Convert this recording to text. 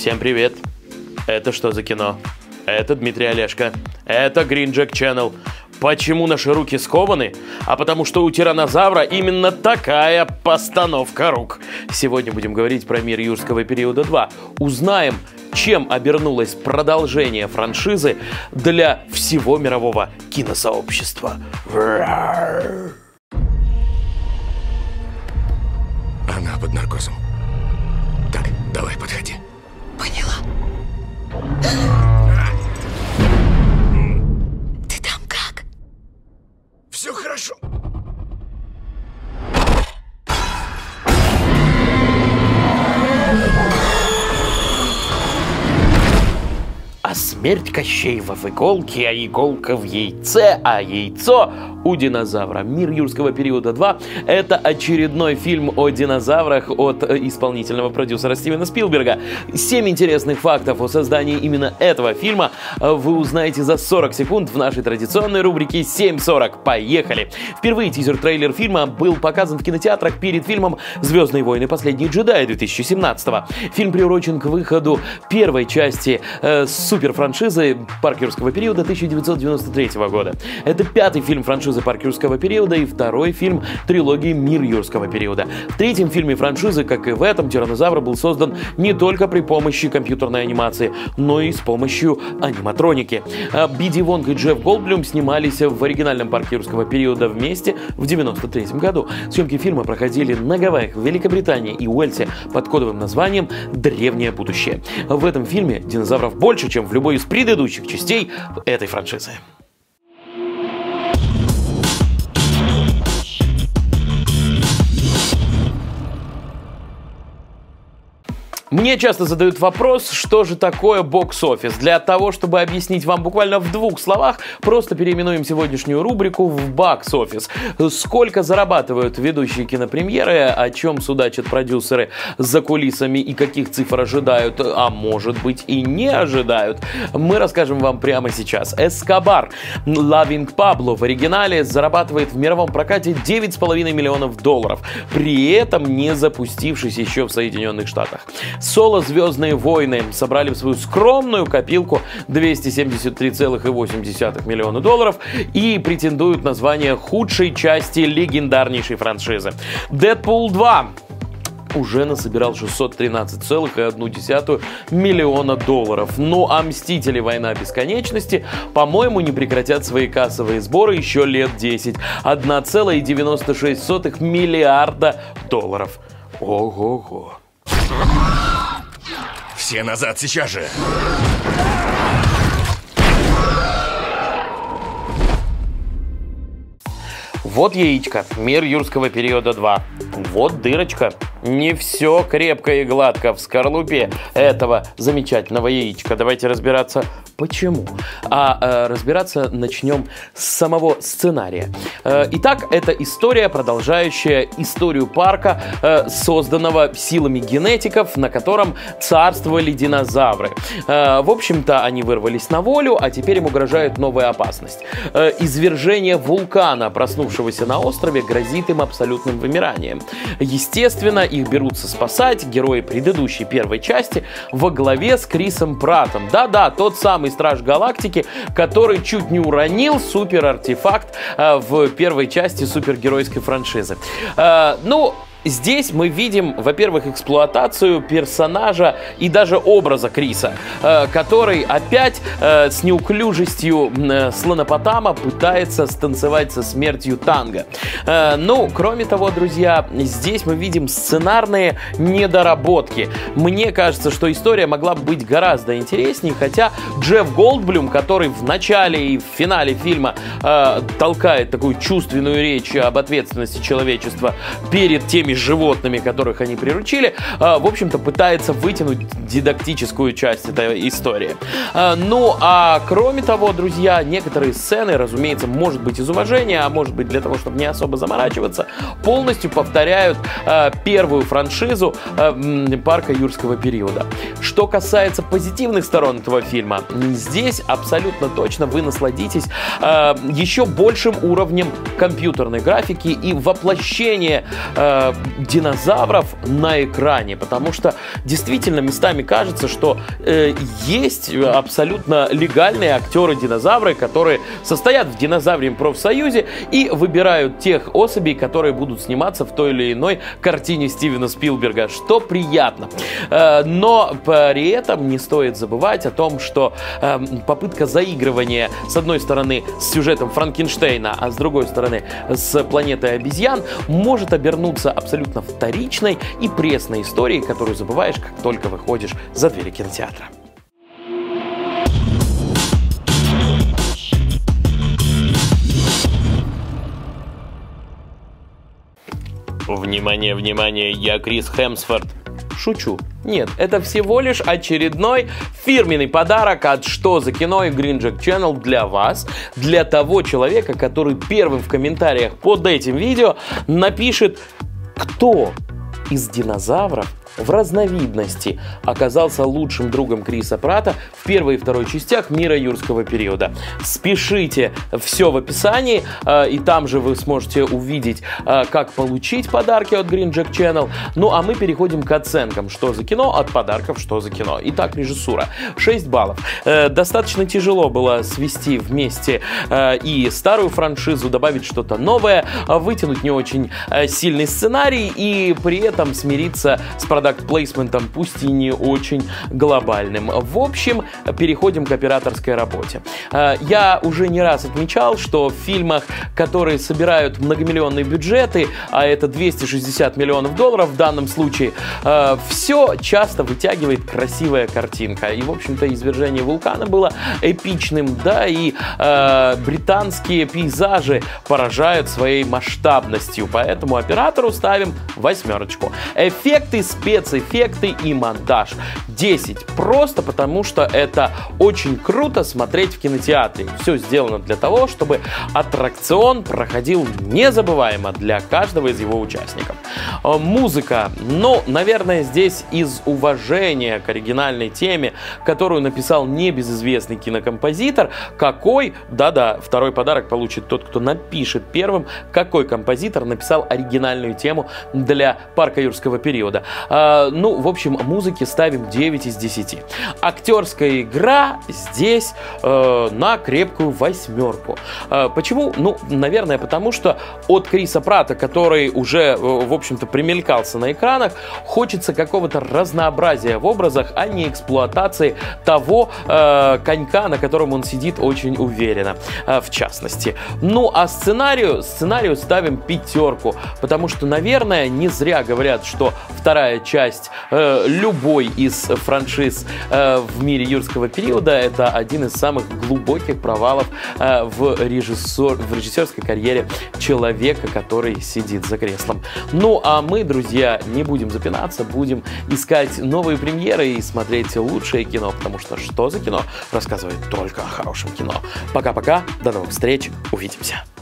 Всем привет! Это «Что за кино?» Это Дмитрий Олешко. Это Green Jack Channel. Почему наши руки скованы? А потому что у тираннозавра именно такая постановка рук. Сегодня будем говорить про «Мир юрского периода 2». Узнаем, чем обернулось продолжение франшизы для всего мирового киносообщества. Она под наркозом. Так, давай, подходи. Поняла. Ты там как? Все хорошо. А смерть Кощеева в иголке, а иголка в яйце, а яйцо у динозавра. «Мир юрского периода 2» — это очередной фильм о динозаврах от исполнительного продюсера Стивена Спилберга. 7 интересных фактов о создании именно этого фильма вы узнаете за 40 секунд в нашей традиционной рубрике «7.40». Поехали! Впервые тизер-трейлер фильма был показан в кинотеатрах перед фильмом «Звездные войны. Последние джедаи» 2017-го. Фильм приурочен к выходу первой части суперфраншизы «Парк юрского периода» 1993 года. Это 5-й фильм франшизы «Парк юрского периода» и 2-й фильм трилогии «Мир юрского периода». В 3-м фильме франшизы, как и в этом, тираннозавр был создан не только при помощи компьютерной анимации, но и с помощью аниматроники. Биди Вонг и Джефф Голдблюм снимались в оригинальном «Парке юрского периода» вместе в 1993 году. Съемки фильма проходили на Гавайях, в Великобритании и Уэльсе под кодовым названием «Древнее будущее». В этом фильме динозавров больше, чем в любой из предыдущих частей этой франшизы. Мне часто задают вопрос, что же такое бокс-офис. Для того, чтобы объяснить вам буквально в 2 словах, просто переименуем сегодняшнюю рубрику в бокс-офис. Сколько зарабатывают ведущие кинопремьеры, о чем судачат продюсеры за кулисами и каких цифр ожидают, а может быть и не ожидают, мы расскажем вам прямо сейчас. «Эскобар» Loving Pablo в оригинале зарабатывает в мировом прокате $9,5 миллионов, при этом не запустившись еще в Соединенных Штатах. Соло «Звездные войны» собрали в свою скромную копилку $273,8 миллиона и претендуют на звание худшей части легендарнейшей франшизы. «Дэдпул 2» уже насобирал $613,1 миллиона. Ну а «Мстители. Война бесконечности», по-моему, не прекратят свои кассовые сборы еще лет 10. $1,96 миллиарда. Ого-го. Все назад сейчас же. Вот яичко, «Мир юрского периода 2». Вот дырочка. Не все крепко и гладко в скорлупе этого замечательного яичка. Давайте разбираться, почему. Разбираться начнем с самого сценария. Итак, это история, продолжающая историю парка, созданного силами генетиков, на котором царствовали динозавры. В общем-то, они вырвались на волю, а теперь им угрожает новая опасность. Извержение вулкана, проснувшегося на острове, грозит им абсолютным вымиранием. Естественно, их берутся спасать герои предыдущей первой части во главе с Крисом Праттом. Да-да, тот самый Страж Галактики, который чуть не уронил супер-артефакт в первой части супергеройской франшизы. Здесь мы видим, во-первых, эксплуатацию персонажа и даже образа Криса, который опять с неуклюжестью слонопотама пытается станцевать со смертью танго. Кроме того, друзья, здесь мы видим сценарные недоработки. Мне кажется, что история могла бы быть гораздо интереснее, хотя Джефф Голдблюм, который в начале и в финале фильма толкает такую чувственную речь об ответственности человечества перед теми животными, которых они приручили, в общем-то, пытается вытянуть дидактическую часть этой истории. Кроме того, друзья, некоторые сцены, разумеется, может быть из уважения, а может быть для того, чтобы не особо заморачиваться, полностью повторяют первую франшизу парка юрского периода. Что касается позитивных сторон этого фильма, здесь абсолютно точно вы насладитесь еще большим уровнем компьютерной графики и воплощения динозавров на экране, потому что действительно местами кажется, что есть абсолютно легальные актеры-динозавры, которые состоят в динозаврiem профсоюзе и выбирают тех особей, которые будут сниматься в той или иной картине Стивена Спилберга, что приятно. Но при этом не стоит забывать о том, что попытка заигрывания с одной стороны с сюжетом Франкенштейна, а с другой стороны с планетой обезьян может обернуться абсолютно вторичной и пресной историей, которую забываешь, как только выходишь за двери кинотеатра. Внимание, внимание, я Крис Хемсворт. Шучу. Нет, это всего лишь очередной фирменный подарок от «Что за кино» и Green Jack Channel для вас, для того человека, который первым в комментариях под этим видео напишет, кто из динозавров в разновидности оказался лучшим другом Криса Пратта в первой и второй частях «Мира юрского периода». Спешите, все в описании, и там же вы сможете увидеть, как получить подарки от Green Jack Channel. Ну а мы переходим к оценкам «Что за кино» от подарков «Что за кино». Итак, режиссура. 6 баллов. Достаточно тяжело было свести вместе и старую франшизу, добавить что-то новое, вытянуть не очень сильный сценарий и при этом смириться с продакт-плейсментом, пусть и не очень глобальным. В общем, переходим к операторской работе. Я уже не раз отмечал, что в фильмах, которые собирают многомиллионные бюджеты, а это 260 миллионов долларов в данном случае, все часто вытягивает красивая картинка. И, в общем-то, «Извержение вулкана» было эпичным, да, и британские пейзажи поражают своей масштабностью, поэтому оператору ставим 8. Эффекты, спецэффекты и монтаж 10. Просто потому, что это очень круто смотреть в кинотеатре. Все сделано для того, чтобы аттракцион проходил незабываемо для каждого из его участников. Музыка. Ну, наверное, здесь из уважения к оригинальной теме, которую написал небезызвестный кинокомпозитор, какой, да-да, второй подарок получит тот, кто напишет первым, какой композитор написал оригинальную тему для парка юрского периода. Ну, в общем, музыке ставим 9 из 10. Актерская игра здесь на крепкую 8. Почему? Ну, наверное, потому что от Криса Пратта, который уже, в общем-то, примелькался на экранах, хочется какого-то разнообразия в образах, а не эксплуатации того конька, на котором он сидит очень уверенно, в частности. Ну, а сценарию ставим 5, потому что, наверное, не зря говорят, что вторая часть любой из франшиз в мире юрского периода — это один из самых глубоких провалов в режиссерской карьере человека, который сидит за креслом. Ну, а мы, друзья, не будем запинаться, будем искать новые премьеры и смотреть лучшее кино, потому что «Что за кино» рассказывает только о хорошем кино. Пока-пока, до новых встреч, увидимся.